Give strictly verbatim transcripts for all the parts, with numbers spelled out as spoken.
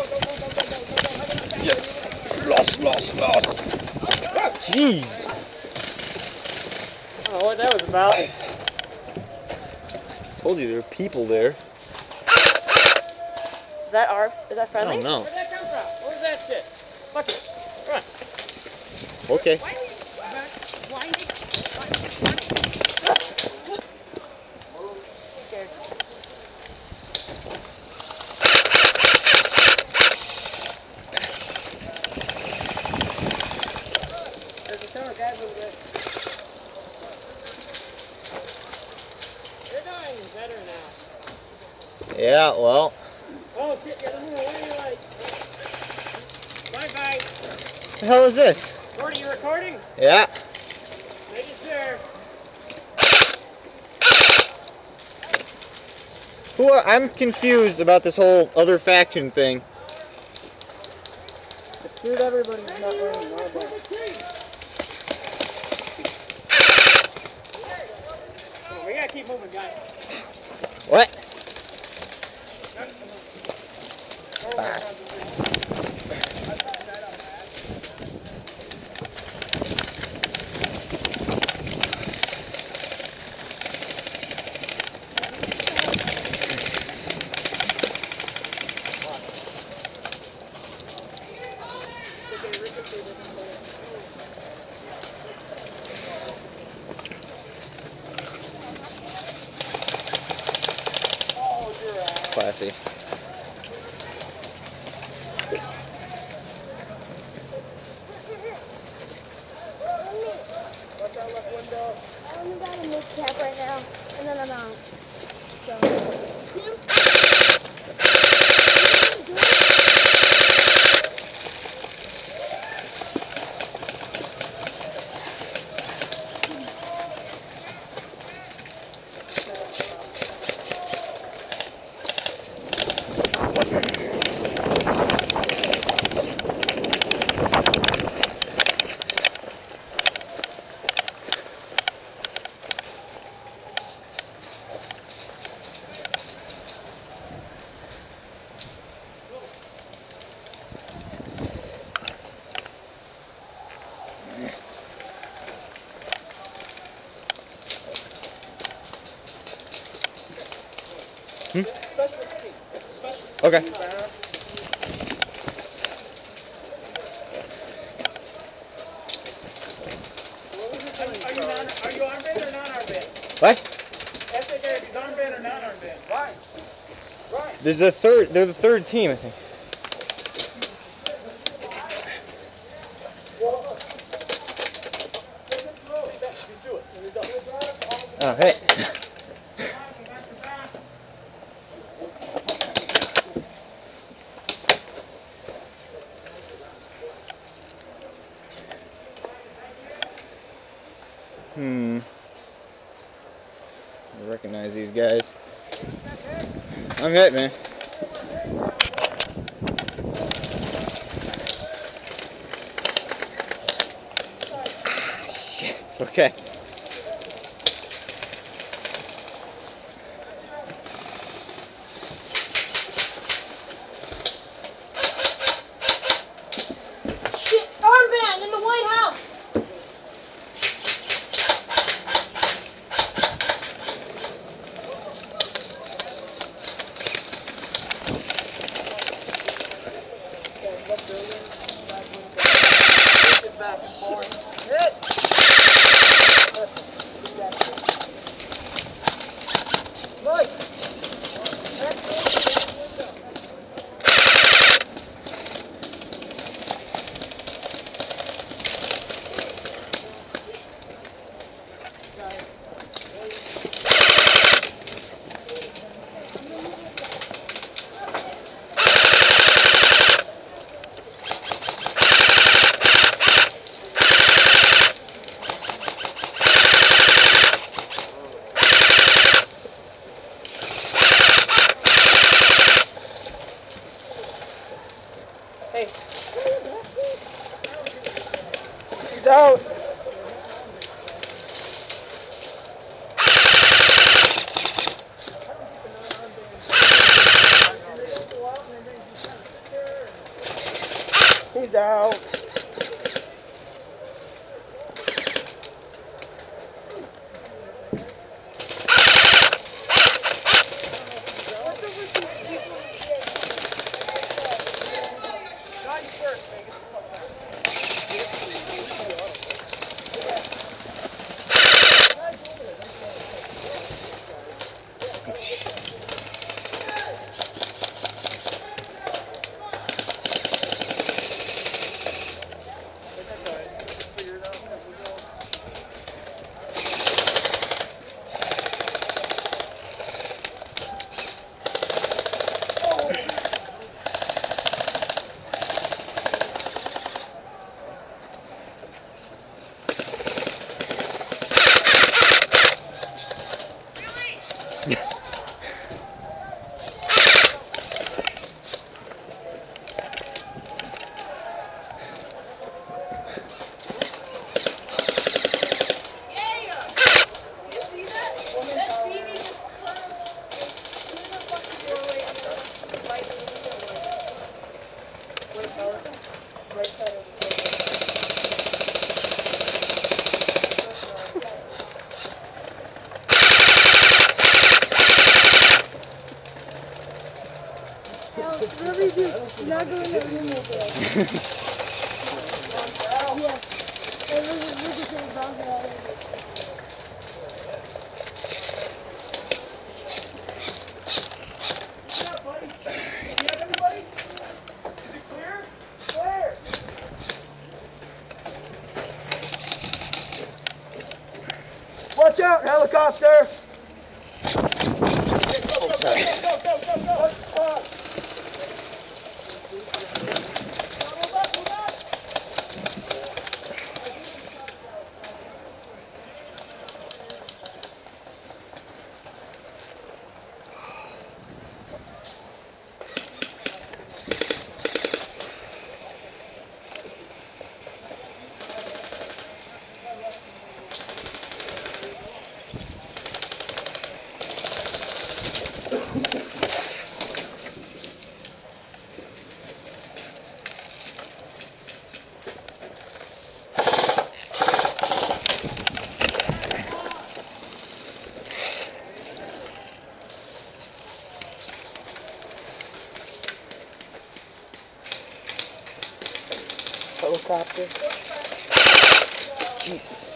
Yes! Lost, lost, lost! Jeez! I don't know what that was about. Told you there were people there. Is that our, is that friendly? I don't know. Where'd that come from? Where's that shit? Fuck it. Run. Okay. Scared. There's a ton of guys over there. You're doing better now. Yeah, well. Oh shit, you're moving. What are you like? Bye bye. What the hell is this? Gordy, you recording? Yeah. Make it sure. Who are, I'm confused about this whole other faction thing. I screwed everybody who's not wearing my bag. We gotta keep moving, guys. What? Classy. I only got a mid cap right now, and then I'm out. So, see him? Hmm? It's a special street. It's a special street. Okay. Are you, non, are you armband or non-armband? What? S H A, is armband or non-armband? Why? Right. There's a third, they're the third team, I think. Oh, hey. Hmm. I recognize these guys. I'm hit, man. Shit. It's okay. Shit, armband in the White House! Hey. He's out. He's out. Really, dude, you're not going to remove it. Yeah. Hey, look, look at this dog out. Watch out, helicopter! Oh, sorry. Helicopter. Jesus.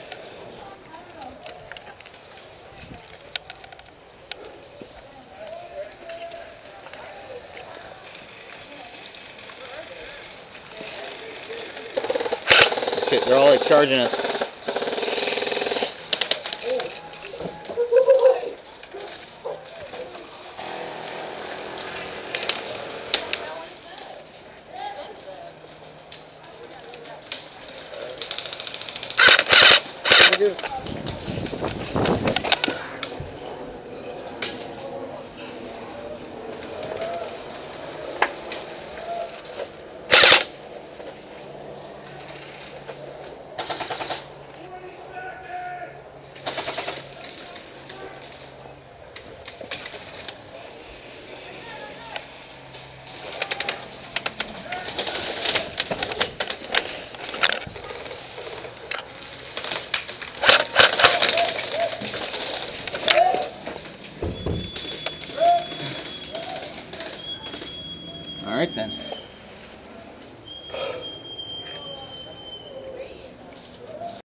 Shit, they're all like charging us. What do you do?